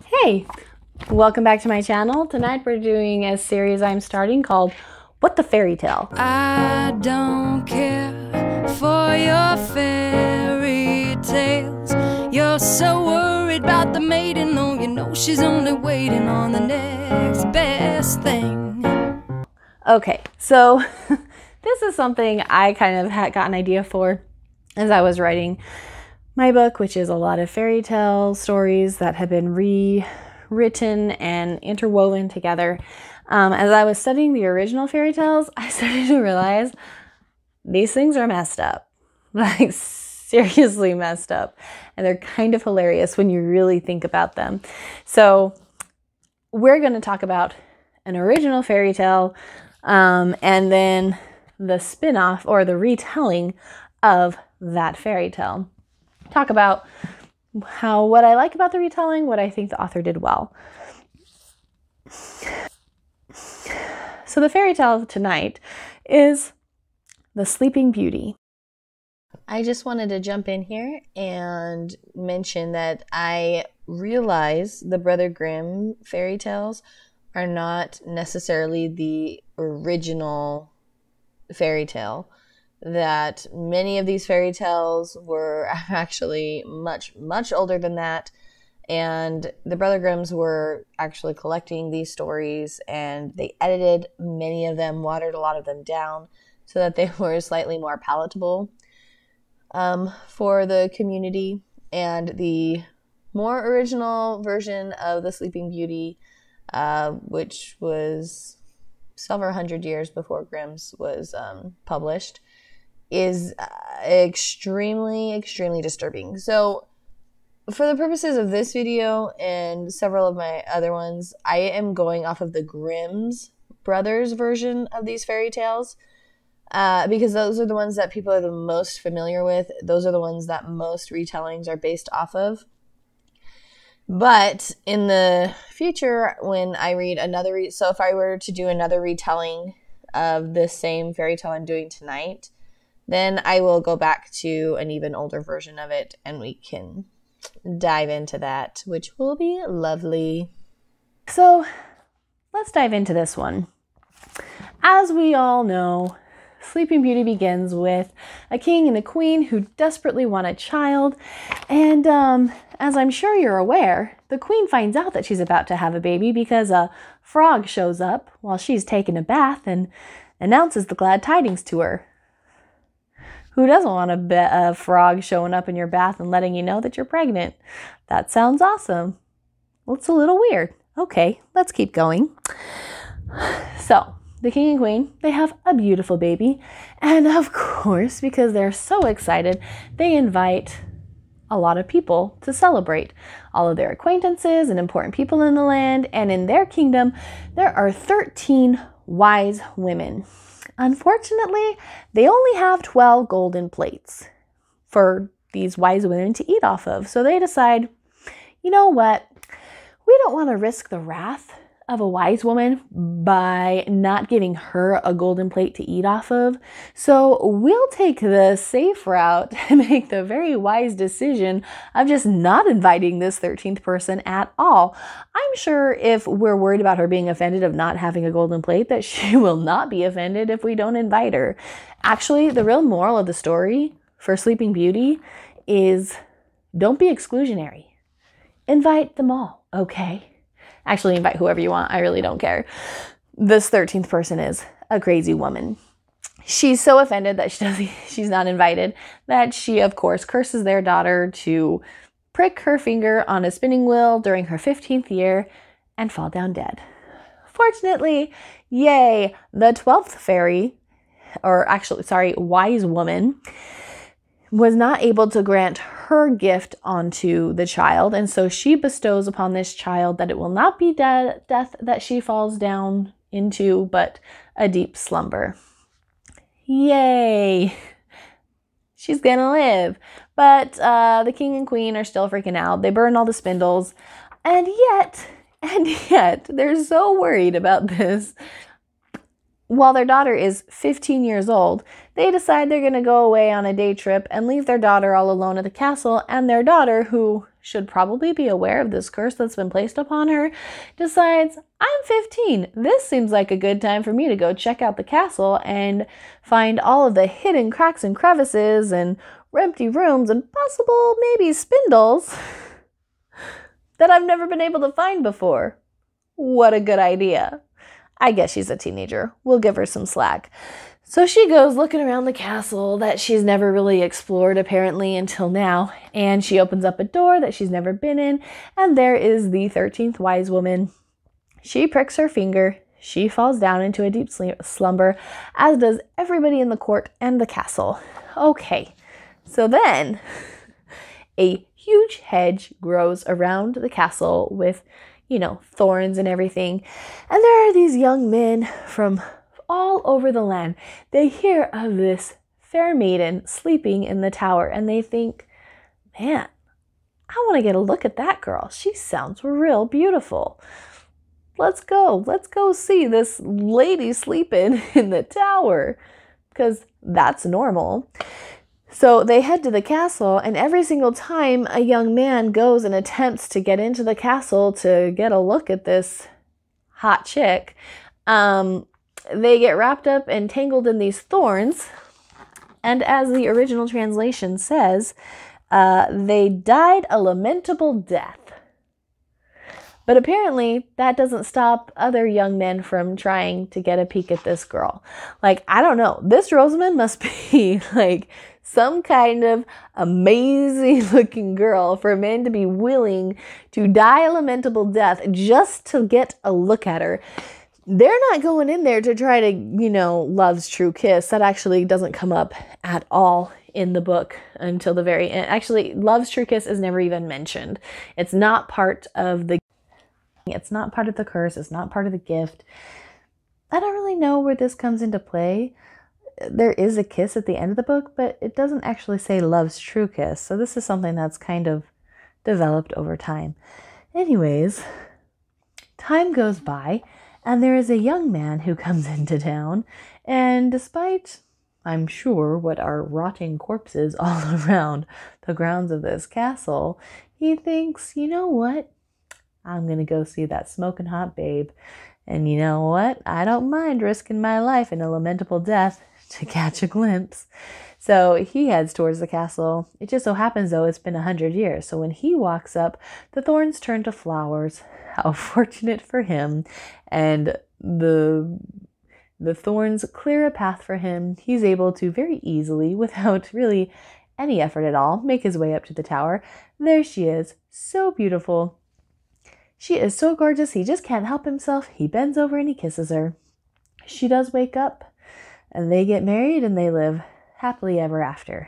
Hey, welcome back to my channel. Tonight we're doing a series I'm starting called What the Fairytale. I don't care for your fairy tales. You're so worried about the maiden, though you know she's only waiting on the next best thing. Okay, so this is something I kind of got an idea for as I was writing my book, which is a lot of fairy tale stories that have been rewritten and interwoven together. As I was studying the original fairy tales, I started to realize these things are messed up, like seriously messed up, and they're kind of hilarious when you really think about them. So we're going to talk about an original fairy tale and then the spin-off or the retelling of that fairy tale. Talk about what I like about the retelling, what I think the author did well. So the fairy tale tonight is The Sleeping Beauty. I just wanted to jump in here and mention that I realize the Brother Grimm fairy tales are not necessarily the original fairy tale. That many of these fairy tales were actually much, much older than that. And the Brother Grimms were actually collecting these stories, and they edited many of them, watered a lot of them down so that they were slightly more palatable for the community. And the more original version of The Sleeping Beauty, which was several hundred years before Grimm's was published, is extremely, extremely disturbing. So for the purposes of this video and several of my other ones, I am going off of the Grimm's brothers version of these fairy tales because those are the ones that people are the most familiar with. Those are the ones that most retellings are based off of. But in the future, when I read another, so if I were to do another retelling of the same fairy tale I'm doing tonight, then I will go back to an even older version of it and we can dive into that, which will be lovely. So let's dive into this one. As we all know, Sleeping Beauty begins with a king and a queen who desperately want a child. And as I'm sure you're aware, the queen finds out that she's about to have a baby because a frog shows up while she's taking a bath and announces the glad tidings to her. Who doesn't want a frog showing up in your bath and letting you know that you're pregnant? That sounds awesome. Well, it's a little weird. Okay, let's keep going. So, the king and queen, they have a beautiful baby. And of course, because they're so excited, they invite a lot of people to celebrate. All of their acquaintances and important people in the land. And in their kingdom, there are 13 wise women. Unfortunately, they only have 12 golden plates for these wise women to eat off of. So they decide, you know what? We don't want to risk the wrath of a wise woman by not giving her a golden plate to eat off of. So we'll take the safe route and make the very wise decision of just not inviting this 13th person at all. I'm sure if we're worried about her being offended of not having a golden plate, that she will not be offended if we don't invite her. Actually, the real moral of the story for Sleeping Beauty is don't be exclusionary. Invite them all, okay? Actually, invite whoever you want. I really don't care. This 13th person is a crazy woman. She's so offended that she's not invited that she, of course, curses their daughter to prick her finger on a spinning wheel during her 15th year and fall down dead. Fortunately, yay, the 12th fairy, wise woman, was not able to grant her gift onto the child, and so she bestows upon this child that it will not be death that she falls down into, but a deep slumber. Yay! She's gonna live. But the king and queen are still freaking out. They burn all the spindles, and yet, they're so worried about this. While their daughter is 15 years old, they decide they're going to go away on a day trip and leave their daughter all alone at the castle, and their daughter, who should probably be aware of this curse that's been placed upon her, decides, I'm 15. This seems like a good time for me to go check out the castle and find all of the hidden cracks and crevices and empty rooms and possible maybe spindles that I've never been able to find before. What a good idea. I guess she's a teenager. We'll give her some slack. So she goes looking around the castle that she's never really explored apparently until now, and she opens up a door that she's never been in, and there is the 13th wise woman. She pricks her finger. She falls down into a deep slumber, as does everybody in the court and the castle. Okay, so then a huge hedge grows around the castle with, thorns and everything. And there are these young men from all over the land. They hear of this fair maiden sleeping in the tower, and they think, man, I want to get a look at that girl. She sounds real beautiful. Let's go see this lady sleeping in the tower, because that's normal. So they head to the castle, and every single time a young man goes and attempts to get into the castle to get a look at this hot chick, they get wrapped up and tangled in these thorns. And as the original translation says, they died a lamentable death. But apparently that doesn't stop other young men from trying to get a peek at this girl. Like, I don't know. This Rosamund must be like some kind of amazing looking girl for men to be willing to die a lamentable death just to get a look at her. They're not going in there to try to, love's true kiss. That actually doesn't come up at all in the book until the very end. Actually, love's true kiss is never even mentioned. It's not part of the curse. It's not part of the gift. I don't really know where this comes into play. There is a kiss at the end of the book, but it doesn't actually say love's true kiss. So this is something that's kind of developed over time. Anyways, time goes by, and there is a young man who comes into town, and despite, I'm sure, what are rotting corpses all around the grounds of this castle, he thinks, you know what? I'm going to go see that smoking hot babe. And you know what? I don't mind risking my life in a lamentable death to catch a glimpse. So he heads towards the castle. It just so happens, though, it's been 100 years. So when he walks up, the thorns turn to flowers. How fortunate for him. And the thorns clear a path for him. He's able to very easily, without really any effort at all, make his way up to the tower. There she is. So beautiful. She is so gorgeous, he just can't help himself. He bends over and he kisses her. She does wake up, and they get married, and they live happily ever after.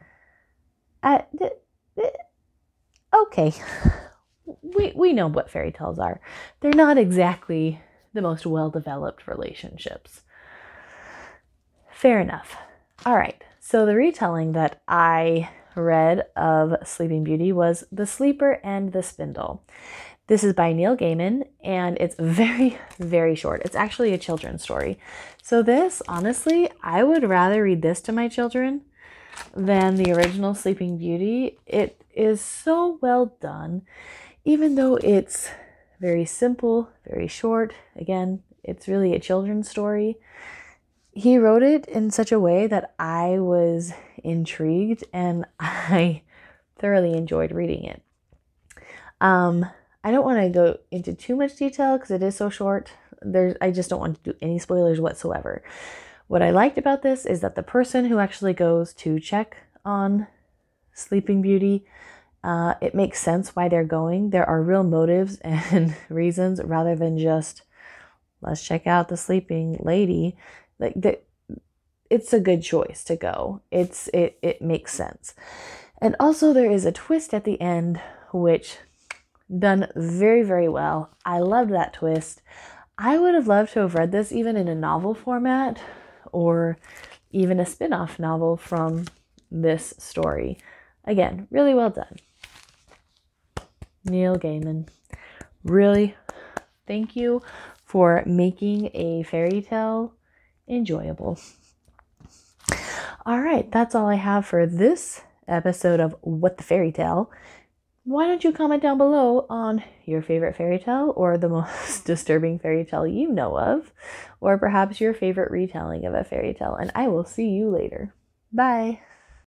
Okay, we know what fairy tales are. They're not exactly the most well-developed relationships. Fair enough. All right, so the retelling that I read of Sleeping Beauty was The Sleeper and The Spindle. This is by Neil Gaiman, and it's very, very short. It's actually a children's story. So this, honestly, I would rather read this to my children than the original Sleeping Beauty. It is so well done, even though it's very simple, very short. Again, it's really a children's story. He wrote it in such a way that I was intrigued, and I thoroughly enjoyed reading it. I don't want to go into too much detail because it is so short. I just don't want to do any spoilers whatsoever. What I liked about this is that the person who actually goes to check on Sleeping Beauty, it makes sense why they're going. There are real motives and reasons rather than just, let's check out the sleeping lady. It's a good choice to go. It makes sense. And also there is a twist at the end, which done very, very well. I loved that twist. I would have loved to have read this even in a novel format or even a spin-off novel from this story. Again, really well done. Neil Gaiman, really, thank you for making a fairy tale enjoyable. All right, that's all I have for this episode of What the Fairy Tale. why don't you comment down below on your favorite fairy tale or the most disturbing fairy tale you know of, or perhaps your favorite retelling of a fairy tale, and I will see you later. Bye.